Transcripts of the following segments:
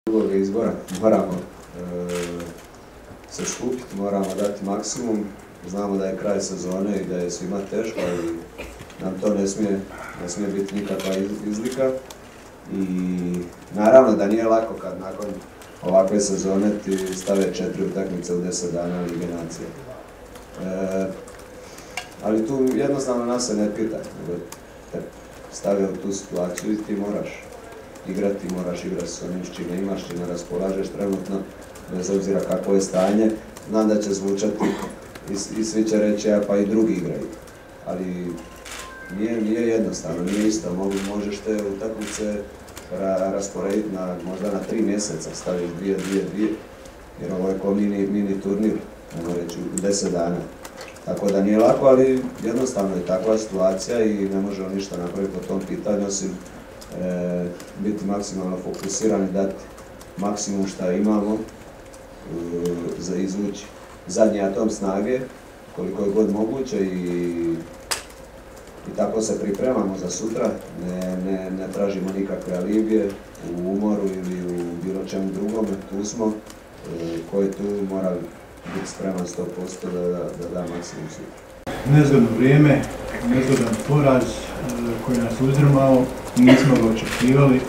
drugog izbora moramo se skupiti, moramo dati maksimum. Znamo da je kraj sezone i da je svima teško i nam to ne smije biti nikakva izlika. I naravno da nije lako kad nakon ovakve sezone ti stave 4 utakmice u 10 dana Lige nacija. Ali tu jednostavno nas se ne pita, nego te stavio u tu situaciju i ti moraš igrati s onim s čime imaš, čime raspolažeš trenutno, bez obzira kako je stanje. Znam da će zvučati i svi će reći, pa i drugi igraju. Ali nije jednostavno, nije isto. Možeš te utakmice rasporediti možda na 3 mjeseca, staviš 2, jer ovo je ko mini turnir, ajmo reći, u 10 dana. Tako da nije lako, ali jednostavno je takva situacija i ne možemo ništa napraviti po tom pitanju, osim biti maksimalno fokusirani, dati maksimum šta imamo za izvući zadnji atom snage, koliko je god moguće i tako se pripremamo za sutra, ne tražimo nikakve alibije u umoru ili u bilo čemu drugome, tu smo, ko je tu mora biti spreman 100% da da maksimum sutra. Nezgodno vrijeme, nezgodan poraz koji nas uzdrmao, nismo ga očekivali.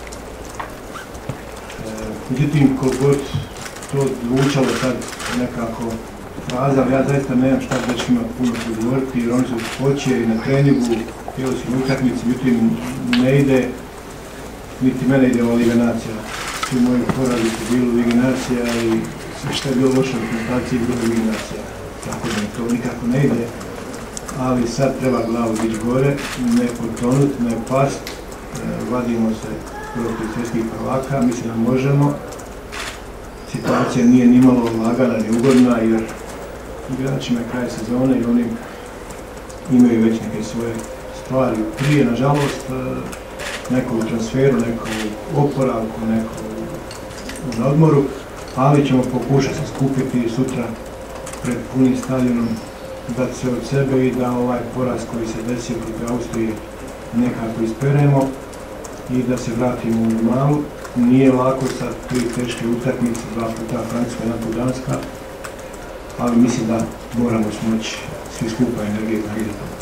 Međutim, koliko god to zvučalo sad nekako fraza, ali ja zaista nemam šta već ima puno govoriti, jer oni su počeli na treningu, htjeli su na utakmici, međutim ne ide, niti mene ide ova Liga nacija. Svi moji porazi su bili u Ligi nacija i sve što je bilo loše u prezentaciji bilo u Ligi nacija. Tako da to nikako ne ide, ali sad treba glavu dići gore, ne potonut, ne past, vadimo se protiv svjetskih prvaka, mislim da možemo. Situacija nije nimalo lagana ni ugodna, jer igračima je kraj sezone i oni imaju već neke svoje stvari prije, nažalost, neko u transferu, neko u oporavku, neko na odmoru, ali ćemo pokušati se skupiti sutra pred punim stadionom, dati sve od sebe i da ovaj poraz koji se desio protiv Austrije nekako isperemo i da se vratimo u normalu. Nije lako sa 3 teške utakmice, 2 puta Francuska, 1 put Danska, ali mislim da moramo smoći svi skupa energiju na